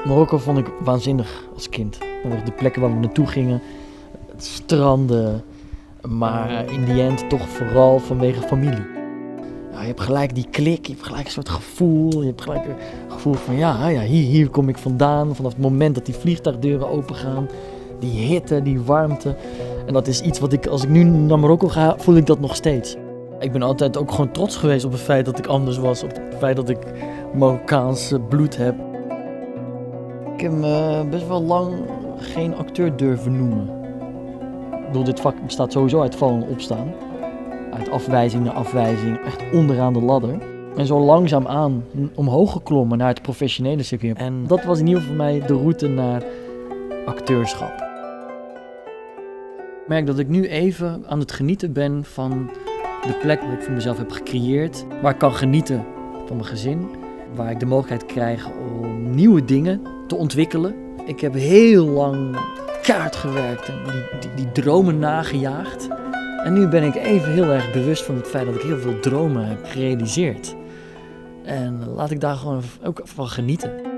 Marokko vond ik waanzinnig als kind. De plekken waar we naartoe gingen, het stranden, maar in die end toch vooral vanwege familie. Ja, je hebt gelijk die klik, je hebt gelijk een soort gevoel. Je hebt gelijk een gevoel van ja, hier kom ik vandaan. Vanaf het moment dat die vliegtuigdeuren opengaan, die hitte, die warmte. En dat is iets wat ik, als ik nu naar Marokko ga, voel ik dat nog steeds. Ik ben altijd ook gewoon trots geweest op het feit dat ik anders was. Op het feit dat ik Marokkaans bloed heb. Ik heb me best wel lang geen acteur durven noemen. Ik bedoel, dit vak bestaat sowieso uit vallen en opstaan. Uit afwijzing naar afwijzing, echt onderaan de ladder. En zo langzaamaan omhoog geklommen naar het professionele circuit. En dat was in ieder geval voor mij de route naar acteurschap. Ik merk dat ik nu even aan het genieten ben van de plek die ik voor mezelf heb gecreëerd. Waar ik kan genieten van mijn gezin. Waar ik de mogelijkheid krijg om nieuwe dingen te ontwikkelen. Ik heb heel lang kaart gewerkt en die dromen nagejaagd. En nu ben ik even heel erg bewust van het feit dat ik heel veel dromen heb gerealiseerd. En laat ik daar gewoon ook van genieten.